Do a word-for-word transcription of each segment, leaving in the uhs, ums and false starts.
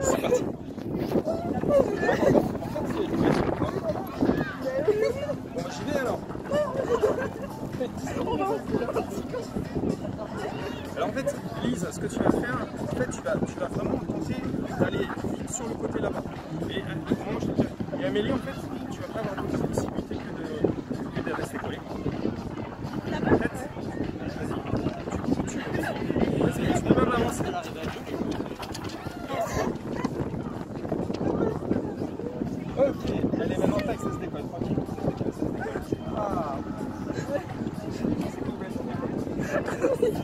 C'est parti. Bon, j'y vais alors. Alors en fait, Lise, ce que tu vas faire, en fait, tu vas, tu vas vraiment tenter d'aller vite sur le côté là-bas. Et, euh, et Amélie, en fait, tu vas pas avoir d'autre possibilité que de, que de rester collée. En fait, vas-y, tu, tu, vas-y, tu peux même avancer. Ok, allez, maintenant, tac, ça se décolle, tranquille. Ça se décolle. Ah. C'est complètement.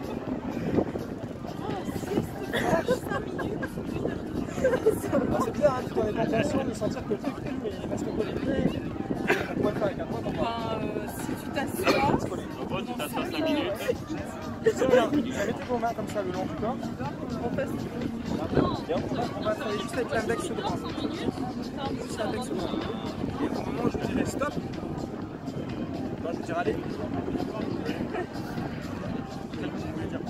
C'est bien, hein, tu dois être attention de sentir que le truc mais il reste collé. On pourrait le faire avec un doigt pour voir. Enfin, euh, si tu t'assois. Bon, tu t'assois cinq minutes. C'est bien, mettez vos mains comme ça le long du corps. Bien, on va, on va travailler juste avec l'index droit. Juste l'index droit. Et au moment où je vous dirai stop, quand je vous dirai allez, quel mot vous voulez dire?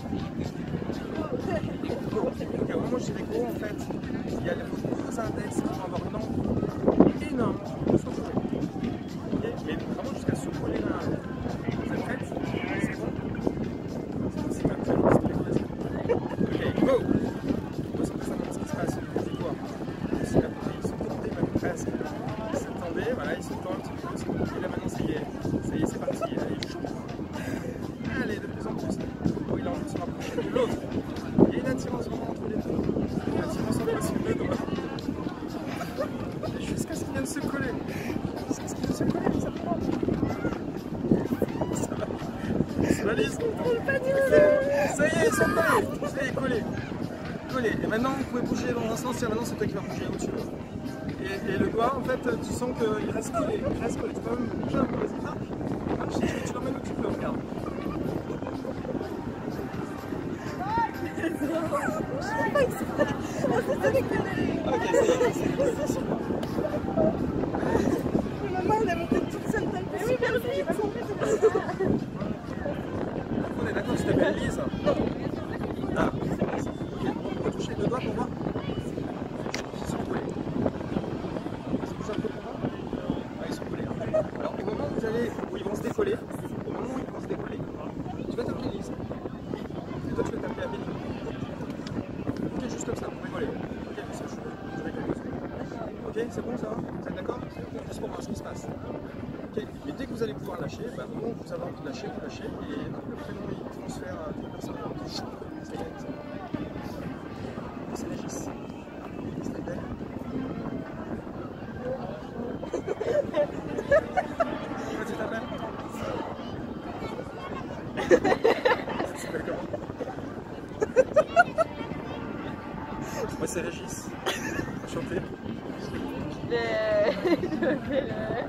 Ok, au moment où je dirai go, en fait, il y a vos deux index qui vont avoir une angle énorme de se retrouver. Okay, mais vraiment jusqu'à se coller l'un à l'autre. Vous êtes prêts? C'est bon? C'est même très bien. Ok, go! C'est précisément ce qui se passe au niveau du corps. Ils se tendaient même presque. Ils se tendaient, voilà, ils se tendent un petit peu. Et là maintenant, ça y est, ça y est, c'est parti. Allez, chou. Allez, de plus en plus. Oh, il a envie de se rapprocher de l'autre. Il y a une attirance vraiment entre les deux. Une attirance entre les deux doigts. Jusqu'à ce qu'ils viennent se coller. Jusqu'à ce qu'ils viennent se coller, ça prend. Ça va. Ça va, Lise. Ça y est, ils sont collés. Ça y est, collés. Collés. Et maintenant, vous pouvez bouger dans un sens. Et maintenant, c'est toi qui vas bouger au-dessus. Et, et le doigt, en fait, tu sens qu'il reste collé. Il reste collé. Tu peux même bouger un peu. Vas-y, marche. Marche. Tu, tu l'emmènes où tu peux. Regarde. Ok, ça y est, c'est super. Maman, elle a monté toute seule d'un coup. Oui, merci. On est d'accord, tu t'appelles Lise? Ah, ok, on va toucher les deux doigts pour voir. Ils sont collés. Ils se bougent un peu pour voir. Ah, ils sont collés. Alors, au moment où, vous allez, où ils vont se décoller, au moment où ils vont se décoller, tu vas t'appeler Lise. Et toi, tu vas t'appeler Amélie. Ok, juste comme ça, pour rigoler. Ok, c'est chaud. Je vais calmer. Ok, c'est bon ça va? Vous êtes d'accord? Juste pour voir ce qui se passe. Ok, et dès que vous allez pouvoir lâcher, bah, au moment où vous avez envie de lâcher, vous lâchez, et hop, le prénom il transfère à toute personne. Ça y est, c'est bon. C'est Régis. C'est belle. Comment tu t'appelles? Tu t'appelles comment? Moi c'est Régis. Enchanté. Je m'appelle.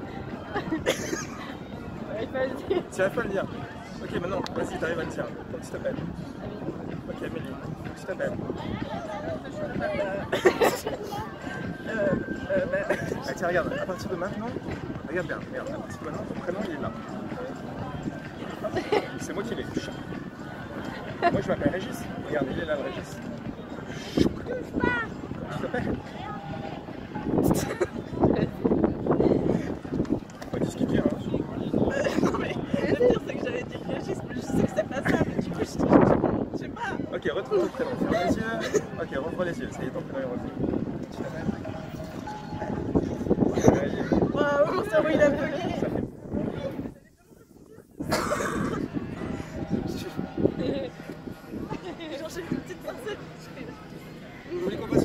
Tu n'arrives pas à le dire. Ok, maintenant, vas-y, t'arrives à le dire. Comment tu t'appelles? Ok, Amélie. Comment tu t'appelles? Euh, euh, bah... Ah, tiens, regarde, à partir de maintenant, regarde bien, regarde, à partir de maintenant, ton prénom il est là. C'est moi qui l'ai. Moi je m'appelle Régis. Regarde, il est là, le Régis. Comment tu t'appelles? Faut dire ce qu'il dit, hein. Non mais, le pire c'est que j'avais dit Régis, mais je sais que c'est pas ça, mais du coup je je sais pas. Ok, retrouve ton prénom, ferme les yeux. Ok, rouvre les yeux, ça y est, ton prénom est revenu. Tu t'appelles? Waouh, mon cerveau il a bugué. Ça fait... Genre j'ai une petite pincette. Vous voulez qu'on fasse